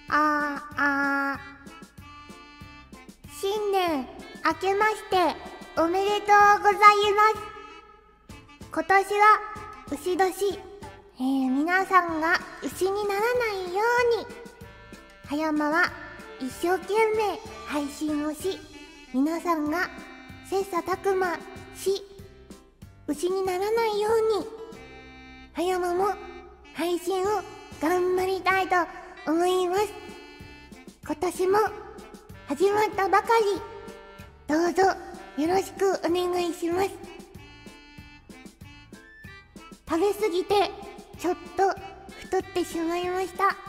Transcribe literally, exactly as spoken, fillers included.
あーあー新年明けましておめでとうございます。今年は牛年、えー、皆さんが牛にならないように葉山は一生懸命配信をし、皆さんが切磋琢磨し牛にならないように葉山も配信を頑張りたいと思います。今年も始まったばかり、どうぞよろしくお願いします。食べ過ぎてちょっと太ってしまいました。